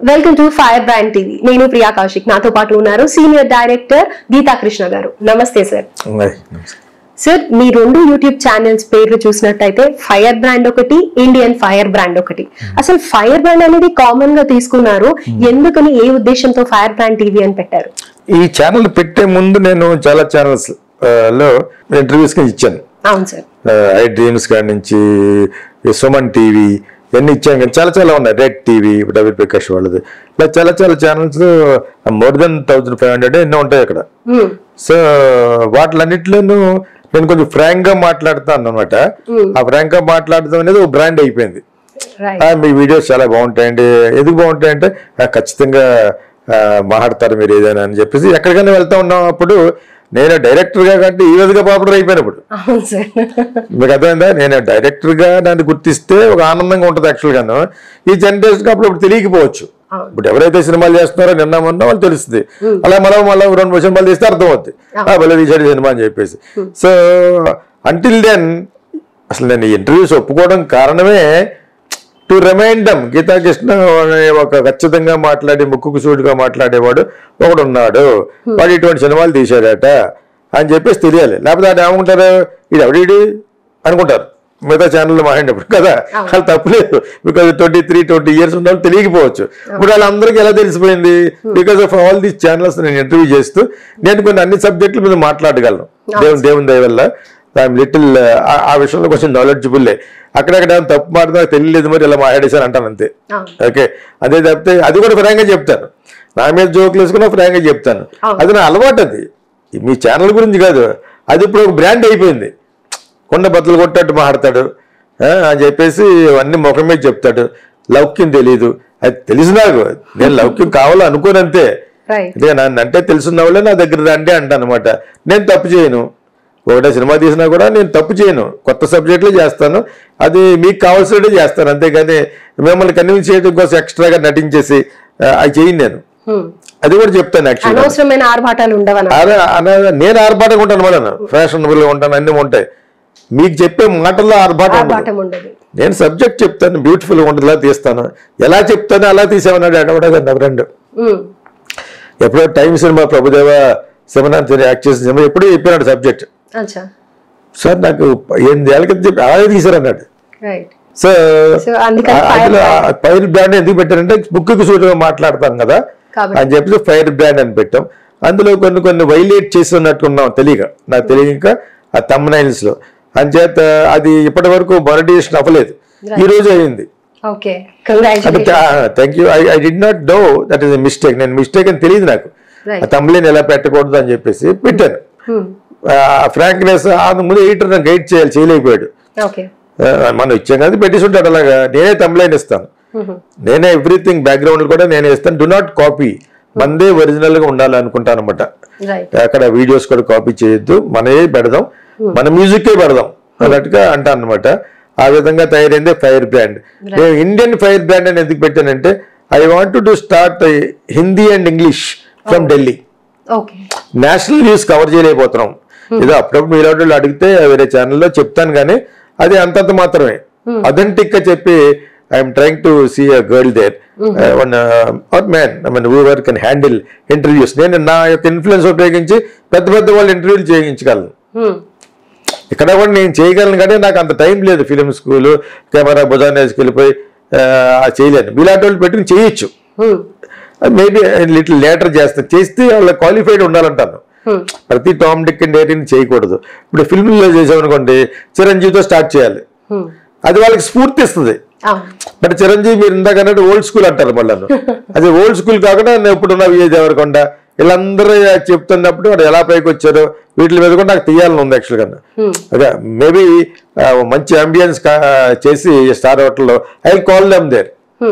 Welcome to fire brand TV. నేను ప్రియా కౌశిక్, నాతో పాటు ఉన్నారు సీనియర్ డైరెక్టర్ గీతా కృష్ణ గారు. నమస్తే సార్. సార్, మీ రెండు యూట్యూబ్ ఛానల్స్ పేర్లు చూసినట్టయితే ఫైర్ బ్రాండ్ ఒకటి, ఇండియన్ ఫైర్ బ్రాండ్ ఒకటి. అసలు ఫైర్ బ్రాండ్ అనేది కామన్ గా తీసుకున్నారు, ఎందుకని, ఏ ఉద్దేశంతో ఫైర్ బ్రాండ్ టీవీ అని పెట్టారు? ఈ ఛానల్ పెట్టే ముందు నేను చాలా ఛానల్స్ లో ఇంటర్వ్యూస్ ఇచ్చాను. అవును సార్. ఐ డ్రీమ్స్ కాడి నుంచి సుమన్ టీవీ ఇవన్నీ ఇచ్చాను, కానీ చాలా చాలా ఉన్నాయి. రెడ్ టీవీ, డబుల్ ప్రకాష్ వాళ్ళది, ఇలా చాలా చాలా ఛానల్స్ మోర్ దెన్ 1500 ఎన్నో ఉంటాయి అక్కడ. సో వాటిలన్నిట్లోనూ నేను కొంచెం ఫ్రాంక్ గా మాట్లాడతాను అనమాట. ఆ ఫ్రాంక్ గా మాట్లాడతాం అనేది ఒక బ్రాండ్ అయిపోయింది. మీ వీడియోస్ చాలా బాగుంటాయండి. ఎందుకు బాగుంటాయంటే ఖచ్చితంగా మాట్లాడతారు మీరు ఏదైనా అని చెప్పేసి ఎక్కడికైనా వెళ్తా ఉన్నాం. అప్పుడు నేను డైరెక్టర్ గా కంటే ఈ విధంగా పాపులర్ అయిపోయినప్పుడు మీకు అర్థమైందా? నేను డైరెక్టర్ గా నన్ను గుర్తిస్తే ఒక ఆనందంగా ఉంటుంది. యాక్చువల్ గాను ఈ జనరేషన్ అప్పుడు తెలియకపోవచ్చు. ఇప్పుడు ఎవరైతే సినిమాలు చేస్తున్నారో నిన్న మొన్న వాళ్ళు తెలుస్తుంది. అలా మళ్ళీ 2-3 సినిమాలు తీస్తే అర్థం అవుతుంది, భలే తీసాడు సినిమా అని చెప్పేసి. సో అంటిల్ దెన్ అసలు నేను ఇంటర్వ్యూస్ ఒప్పుకోవడం కారణమే to remind them, Geeta Krishna ఒక ఖచ్చితంగా మాట్లాడి ముక్కుకు సూటిగా మాట్లాడేవాడు ఒకడు ఉన్నాడు, వాడు ఇటువంటి సినిమాలు తీశాడట అని చెప్పేసి తెలియాలి. లేకపోతే అది ఏమంటారు, ఇది ఎవడీడి అనుకుంటారు మిగతా ఛానల్లో మాట్లాడినప్పుడు కదా. అది తప్పులేదు, బికాజ్ 23-20 years ఉన్నప్పుడు తెలియకపోవచ్చు. ఇప్పుడు వాళ్ళందరికీ ఎలా తెలిసిపోయింది? Because of all these channels నేను ఇంటర్వ్యూ చేస్తూ నేను కొన్ని అన్ని సబ్జెక్టుల మీద మాట్లాడగలను. దేవుని దయ వల్ల ఐఎమ్ లిటిల్ ఆ విషయంలో కొంచెం నాలెడ్జబుల్లే. అక్కడక్కడ తప్పు మాట నాకు తెలియలేదు, మరి ఇలా మాట్లాడేశాను అంటాను అంతే. ఓకే, అదే తప్పితే అది కూడా ఫ్రాంక్గా చెప్తాను. నా మీద జోకులు వేసుకున్నా ఫ్రాంక్గా చెప్తాను. అది నా అలవాటు. అది మీ ఛానల్ గురించి కాదు, అది ఇప్పుడు ఒక బ్రాండ్ అయిపోయింది. కొండ బద్దలు కొట్టట్టు మాట్లాడతాడు అని చెప్పేసి అన్ని ముఖం మీద చెప్తాడు. లౌక్యం తెలీదు, అది తెలుసు నాకు. నేను లౌక్యం కావాలనుకోను అంతే. నన్ను అంటే తెలుసున్న వాళ్ళే నా దగ్గర రండి అంటాను అనమాట. నేను తప్పు చేయను. ఒకటే సినిమా తీసినా కూడా నేను తప్పు చేయను, కొత్త సబ్జెక్టులు చేస్తాను. అది మీకు కావాల్సినట్టు చేస్తాను, అంతేగాని మిమ్మల్ని కన్విన్స్ చేయడం కోసం ఎక్స్ట్రాగా నటించేసి అది చేయను నేను. అది కూడా చెప్తాను. యాక్చువల్గా నేను ఆర్భాటంగా ఉంటాను, మళ్ళీ ఫ్యాషనబుల్గా ఉంటాను, అన్నీ ఉంటాయి. మీకు చెప్పే మాటల్లో ఆర్భాటం ఉండదు. నేను సబ్జెక్ట్ చెప్తాను, బ్యూటిఫుల్గా ఉంటుంది, తీస్తాను. ఎలా చెప్తాను అలా తీసేమన్నాడు అడవడగా నా ఫ్రెండ్. ఎప్పుడో time cinema Prabhudeva Sivanath act చేసిన సినిమా ఎప్పుడూ చెప్పినాడు సబ్జెక్ట్. సార్ నాకు 8 ఏళ్ళ కింద చెప్పి అలాగే తీసారన్నాడు. సో ఫైర్ బ్రాండ్ ఎందుకు పెట్టారంటే బుక్కి సూటిగా మాట్లాడతాం కదా అని చెప్పి ఫైర్ బ్రాండ్ అని పెట్టాం. అందులో కొన్ని వైలేట్ చేసి ఉన్నట్టున్నాం తెలియక, నాకు తెలియక ఆ థంబ్నైల్స్ లో. అంచేత అది ఇప్పటి వరకు మానిటైజేషన్ అవ్వలేదు, ఈ రోజు అయింది. Thank you. I did not know that is mistake. నేను మిస్టేక్ అని తెలియదు నాకు. ఆ థంబ్నైల్ ఎలా పెట్టకూడదు అని చెప్పేసి పెట్టాను. ఫ్రాంక్నెస్ ముందు ఎడిటర్ గైడ్ చేయలేకపోయాడు. మనం ఇచ్చాం కదా పెట్టేసి ఉంటాడు. అలాగా నేనే థంబ్నైల్ ఇస్తాను, నేనే ఎవ్రీథింగ్ బ్యాక్గ్రౌండ్ కూడా నేనే ఇస్తాను. డు నాట్ కాపీ, మనదే ఒరిజినల్ గా ఉండాలనుకుంటాను అనమాట. అక్కడ వీడియోస్ కూడా కాపీ చేయొద్దు, మనమే పెడదాం, మన మ్యూజిక్ పెడదాం అన్నట్టుగా అంటాను అనమాట. ఆ విధంగా తయారైందే ఫైర్ బ్రాండ్. నేను ఇండియన్ ఫైర్ బ్రాండ్ అని ఎందుకు పెట్టానంటే I want to start Hindi and English from Delhi. National news cover చేయలేకపోతున్నాం. ఏదో అప్పుడప్పుడు మీరు వాళ్ళు అడిగితే వేరే ఛానల్లో చెప్తాను, కానీ అది అంతంత మాత్రమే. అథెంటిక్ గా చెప్పి I'm trying to see a girl there or man, I mean whoever can handle interviews. నేను నా యొక్క ఇన్ఫ్లుయెన్స్ ఉపయోగించి పెద్ద పెద్ద వాళ్ళు ఇంటర్వ్యూలు చేయించగలను. ఇక్కడ కూడా నేను చేయగలను, కానీ నాకు అంత టైం లేదు. ఫిలిం స్కూల్ కెమెరా భుజాన్ని వేసుకెళ్ళిపోయి చేయలేను. మీలాంటి వాళ్ళు పెట్టుకుని చేయొచ్చు, మేబీ లిటిల్ లేటర్ చేస్తే వాళ్ళ క్వాలిఫైడ్ ఉండాలంటాను. ప్రతి టామ్ డిక్ అండ్ డేరీని చేయకూడదు. ఇప్పుడు ఫిల్మ్లో చేసామనుకోండి, చిరంజీవితో స్టార్ట్ చేయాలి, అది వాళ్ళకి స్ఫూర్తి ఇస్తుంది. బట్ చిరంజీవి మీరు ఇందాకన్నట్టు ఓల్డ్ స్కూల్ అంటారు మళ్ళీ. అది ఓల్డ్ స్కూల్ కాకుండా ఇప్పుడున్న విజయ్ దేవరకొండ వీళ్ళందరూ చెప్తున్నప్పుడు వాడు ఎలా పైకి వచ్చారో వీటి మీద కూడా నాకు తీయాలని ఉంది యాక్చువల్గా. అదే మేబీ మంచి అంబియన్స్ చేసి స్టార్ హోటల్లో I will call them there.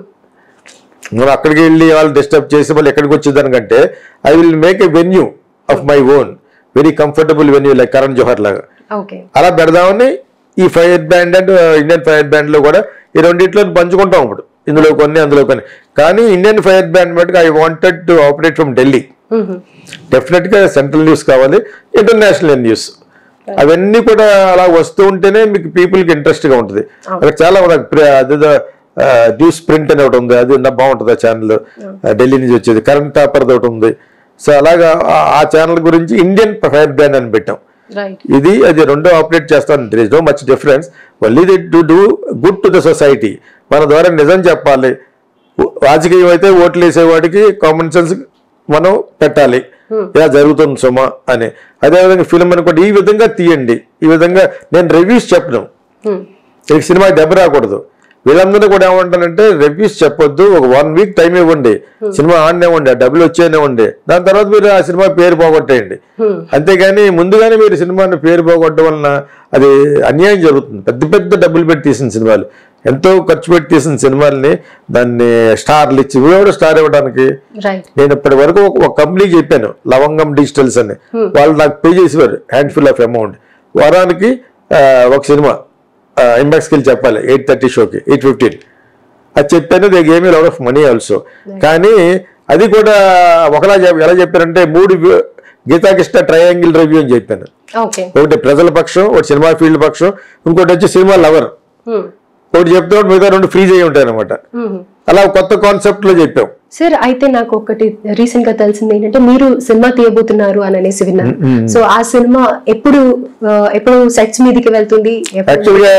మనం అక్కడికి వెళ్ళి వాళ్ళు డిస్టర్బ్ చేసి మళ్ళీ ఎక్కడికి వచ్చేదానికంటే I will make a venue of my own, very comfortable venue like Karan Johar లాగా. అలా పెడదామని ఈ fire brand and Indian fire brand లో కూడా ఈ రెండింటిలో పంచుకుంటాం. ఇప్పుడు ఇందులో కొన్ని అందులో కొన్ని, కానీ ఇండియన్ ఫైర్ బ్రాండ్ మటుకు I wanted to operate from Delhi. Definite గా సెంట్రల్ న్యూస్ కావాలి, ఇంటర్నేషనల్ న్యూస్, అవన్నీ కూడా అలా వస్తూ ఉంటేనే మీకు పీపుల్కి ఇంట్రెస్ట్గా ఉంటుంది. అక్కడ చాలా అదేదో న్యూస్ ప్రింట్ అని ఒకటి ఉంది, అది బాగుంటుంది ఆ ఛానల్, ఢిల్లీ నుంచి వచ్చేది. కరెంట్ పేపర్ ఒకటి ఉంది. సో అలాగా ఆ ఛానల్ గురించి ఇండియన్ ఫైర్ బ్రాండ్ అని పెట్టాం. ఇది అది రెండో ఆపరేట్ చేస్తాను. There is no much difference, only they to do good to the society. మన ద్వారా నిజం చెప్పాలి. రాజకీయం అయితే ఓట్లు వేసేవాడికి కామన్ సెన్స్ మనం పెట్టాలి, ఇలా జరుగుతుంది సుమా అని. అదేవిధంగా ఫిల్మ్ అనుకోండి, ఈ విధంగా తీయండి, ఈ విధంగా. నేను రివ్యూస్ చెప్పను, ఈ సినిమాకి దెబ్బ రాకూడదు. వీళ్ళందరూ కూడా ఏమంటారంటే రివ్యూస్ చెప్పొద్దు, ఒక 1 వీక్ టైం ఇవ్వండి, సినిమా ఆడనివ్వండి, ఆ డబ్బులు వచ్చేనివ్వండి, దాని తర్వాత మీరు ఆ సినిమా పేరు పోగొట్టేయండి. అంతేగాని ముందుగానే మీరు సినిమాని పేరు పోగొట్టడం వలన అది అన్యాయం జరుగుతుంది. పెద్ద పెద్ద డబ్బులు పెట్టి తీసిన సినిమాలు, ఎంతో ఖర్చు పెట్టి తీసిన సినిమాలని దాన్ని స్టార్లు ఇచ్చి కూడా స్టార్ ఇవ్వడానికి. నేను ఇప్పటి వరకు ఒక కంపెనీకి చెప్పాను, లవంగం డిజిటల్స్ అని, వాళ్ళు నాకు పే చేసేవారు హ్యాండ్ఫుల్ ఆఫ్ అమౌంట్. వారానికి ఒక సినిమా ఇంబాక్స్కి వెళ్ళి చెప్పాలి, 8:30 షోకి 8:15 అది చెప్పాను. They gave a lot of money also. కానీ అది కూడా ఒకలా ఎలా చెప్పారంటే 3 గీతా కృష్ణ ట్రయాంగిల్ రివ్యూ అని చెప్పాను. ఒకటి ప్రజల పక్షం, ఒకటి సినిమా ఫీల్డ్ పక్షం, ఇంకోటి వచ్చి సినిమా లవర్. ఒకటి చెప్తే మిగతా 2 ఫ్రీజ్ అయ్యి ఉంటాయి అనమాట. అలా కొత్త కాన్సెప్ట్ లో చెప్పాం. సార్ అయితే నాకు ఒకటి రీసెంట్ గా తెలిసింది ఏంటంటే మీరు సినిమా తీయబోతున్నారు అని అనేసి విన్నాను. సో ఆ సినిమా ఎప్పుడు సెట్స్ మీదకి వెళ్తుంది? యాక్చువల్గా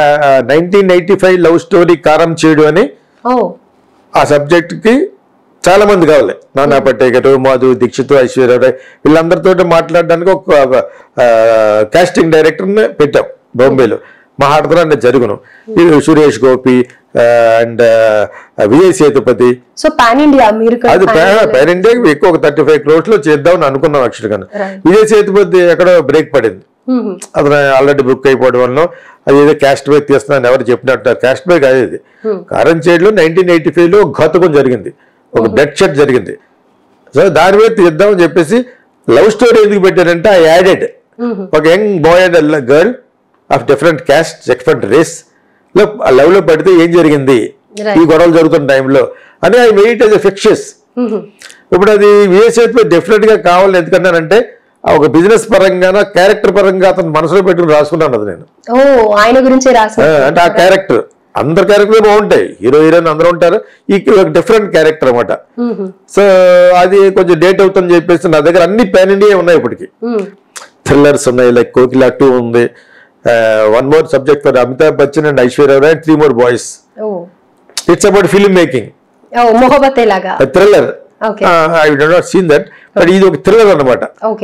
1985 లవ్ స్టోరీ కారం చేడు అని ఆ సబ్జెక్ట్ కి చాలా మంది కావాలి. నానా పటేకర్, మాధు దీక్షిత్, ఐశ్వర్యరాయ్ వీళ్ళందరితో మాట్లాడడానికి ఒక కాస్టింగ్ డైరెక్టర్ ని పెట్టాం బాంబేలో. మహాడతలో జరుగును. Suresh Gopi and Vijay Sethupathi. So pan India మీరు అది పాన్ ఇండియా ఎక్కువ 35 crores లో చేద్దామని అనుకున్నాం యాక్చువల్గా. విజయ్ సేతుపతి ఎక్కడో బ్రేక్ పడింది, అతను ఆల్రెడీ బుక్ అయిపోవడం వల్ల. అది ఏదో క్యాస్ట్ బ్యాక్ తీస్తున్నాను ఎవరు చెప్పినట్టు, క్యాస్ట్ బ్యాక్ అదేది. కారం చేడులో 1985 లో ఘాతుకం జరిగింది, ఒక బ్లడ్ షెడ్ జరిగింది. సో దాని మీద తీద్దామని చెప్పేసి లవ్ స్టోరీ ఎందుకు పెట్టారంటే ఐ యాడెడ్ ఒక young boy and girl of different caste, different race లో లవ్ లో పడితే ఏం జరిగింది ఈ గొడవలు జరుగుతున్న టైంలో అని I made as a fictious. ఇప్పుడు అది విజయ్ డెఫినెట్ గా కావాలని ఎందుకన్నానంటే ఒక బిజినెస్ పరంగా క్యారెక్టర్ పరంగా అతను మనసులో పెట్టుకుని రాసుకున్నాను. అది నేను ఆయన గురించి అంటే ఆ క్యారెక్టర్ అందరు క్యారెక్టర్ బాగుంటాయి, హీరో హీరోయిన్ అందరూ ఉంటారు, ఈ ఒక డిఫరెంట్ క్యారెక్టర్ అనమాట. సో అది కొంచెం డేట్ అవుతుందని చెప్పేసి నా దగ్గర అన్ని పాన్ ఇండియా ఉన్నాయి ఇప్పటికి. థ్రిల్లర్స్ ఉన్నాయి, లైక్ కోకిలా 2 ఉంది. One more subject for Amitabh Bachchan and Aishwarya Rai and 3 more boys. It's about film making. Mohabbatein laga. A thriller. Okay. I have not seen that, but ఇది ఒక thriller అన్నమాట. Okay.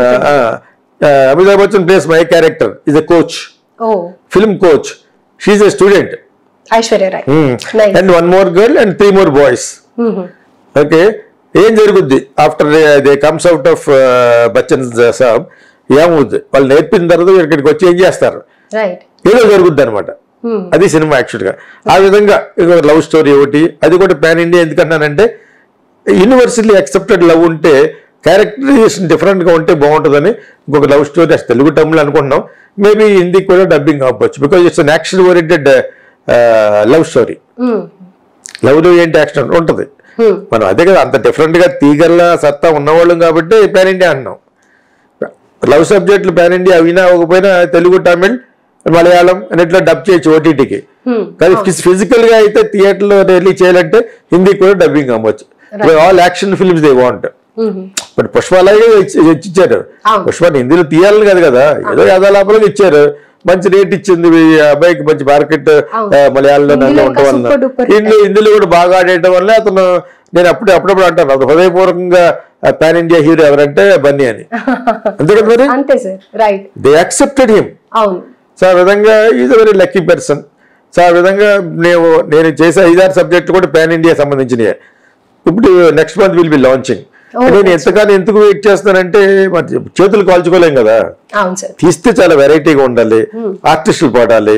Amitabh Bachchan plays my character is a coach. Film coach. She is a student. Aishwarya Rai. Nice. And 1 more girl and 3 more boys. Okay. ఏం జరుగుద్ది after they comes out of Bachchans saab, ఏమవుద్ది వాళ్ళు నేర్పిన తర్వాత ఇక్కడికి వచ్చి ఏం చేస్తారు, ఏదో జరుగుద్ది అనమాట. అది సినిమా యాక్చువల్ గా. ఆ విధంగా లవ్ స్టోరీ ఒకటి, అది కూడా పాన్ ఇండియా ఎందుకన్నానంటే యూనివర్సల్లీ యాక్సెప్టెడ్ లవ్ ఉంటే క్యారెక్టరైజేషన్ డిఫరెంట్ గా ఉంటే బాగుంటుందని ఇంకొక లవ్ స్టోరీ తెలుగు తమిళ అనుకుంటున్నాం. మేబీ హిందీకి కూడా డబ్బింగ్ అవ్వచ్చు, because it's an action oriented love story. Love లో ఏంటి యాక్షన్ ఉంటుంది, మనం అదే కదా అంత డిఫరెంట్ గా తీగల సత్తా ఉన్నవాళ్ళం కాబట్టి పాన్ ఇండియా అన్నాం. లవ్ సబ్జెక్టులు పాన్ ఇండియా అవినా అవ్వకపోయినా తెలుగు, తమిళ్, మలయాళం అన్నిట్లో డబ్ చేయొచ్చు ఓటీటీకి. కానీ ఫిజికల్ గా అయితే థియేటర్ లో రిలీజ్ చేయాలంటే హిందీ కూడా డబ్బింగ్ అవ్వచ్చు. All action films they want. But Pushpa అలాగే ఇచ్చారు. పుష్పని హిందీలో తీయాలని కాదు కదా, ఏదో యాదాలాపలకు ఇచ్చారు, మంచి రేట్ ఇచ్చింది, అబ్బాయికి మంచి మార్కెట్ మలయాళంలో ఉండటం వల్ల, హిందీలో కూడా బాగా ఆడేయడం వల్ల అతను, నేను అప్పుడప్పుడు అంటాను అది హృదయపూర్వకంగా పాన్ ఇండియా హీరో ఎవరంటే బన్నీ అని. అంతే కదా మరి, దే యాక్సెప్టెడ్ హిమ్. సో ఆ విధంగా is a very lucky person. So ఆ విధంగా నేను చేసే 5-6 సబ్జెక్టులు కూడా పాన్ ఇండియా సంబంధించినవి. ఇప్పుడు next month will be launching. నేను ఎంతగానో ఎందుకు వెయిట్ చేస్తానంటే మరి చేతులు కాల్చుకోలేం కదా, తీస్తే చాలా వెరైటీగా ఉండాలి, ఆర్టిస్టులు పడాలి.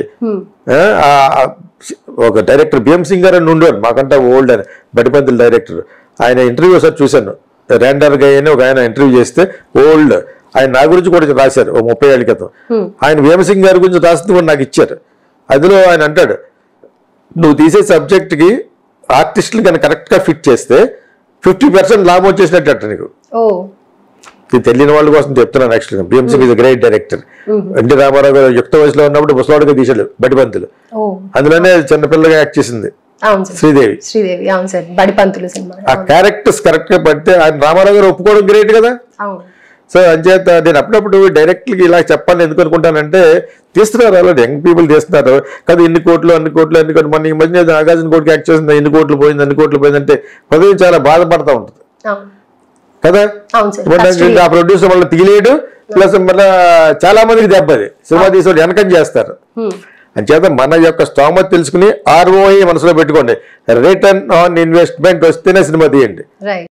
ఒక డైరెక్టర్ బిఎం సింగ్ గారు అని ఉండేవారు, మాకంటే ఓల్డ్ అని, బడిపంతుల డైరెక్టర్. ఆయన ఇంటర్వ్యూ ఒకసారి చూశాను, ర్యాండర్ గా అని ఒక ఆయన ఇంటర్వ్యూ చేస్తే ఓల్డ్ ఆయన నా గురించి కూడా రాశారు ఓ 30 ఏళ్ళ క్రితం. ఆయన బిఎం సింగ్ గారి గురించి రాసింది కూడా నాకు ఇచ్చారు. అందులో ఆయన అంటాడు, నువ్వు తీసే సబ్జెక్ట్ కి ఆర్టిస్టులు కానీ కరెక్ట్ గా ఫిట్ చేస్తే 50% లాభం వచ్చేసినట్టు అంట నీకు. ఇది తెలియని వాళ్ళ కోసం చెప్తున్నాను. యాక్చువల్గా B M Singh is a great director. NT Rama Rao గారు యుక్త వయసులో ఉన్నప్పుడు ముసలాడుగా తీసాడు బడిపంతులు, అందులోనే చిన్నపిల్లగా యాక్ట్ చేసింది అవును సార్. శ్రీదేవి. శ్రీదేవి అవును సార్, బడిపంతులు సినిమా. ఆ క్యారెక్టర్స్ కరెక్ట్ గా పడితే ఆయన రామారావు గారు ఒప్పుకోవడం గ్రేట్ కదా. అవును. సో అంచేత నేను అప్పుడప్పుడు డైరెక్ట్గా ఇలా చెప్పాలని ఎందుకు అనుకుంటానంటే, తీస్తున్నారు అలాంటి యంగ్ పీపుల్ తీస్తున్నారు కదా, ఇన్ని కోట్లు అన్ని కోట్లు అన్ని కోట్లు. మన ఈ మధ్య నాగార్జున కోటికి యాక్ట్ చేస్తుంది, ఇన్ని కోట్లు పోయింది అన్ని కోట్లు పోయిందంటే హృదయం చాలా బాధపడతా ఉంటుంది కదా. ఆ ప్రొడ్యూసర్ మళ్ళీ తీయలేడు, ప్లస్ మళ్ళీ చాలా మందికి దెబ్బది. సినిమా తీసేవాడు వెనకం చేస్తారు. అంచేత మన యొక్క స్తోమత తెలుసుకుని ROI మనసులో పెట్టుకోండి, రిటర్న్ ఆన్ ఇన్వెస్ట్మెంట్ వస్తేనే సినిమా తీయండి.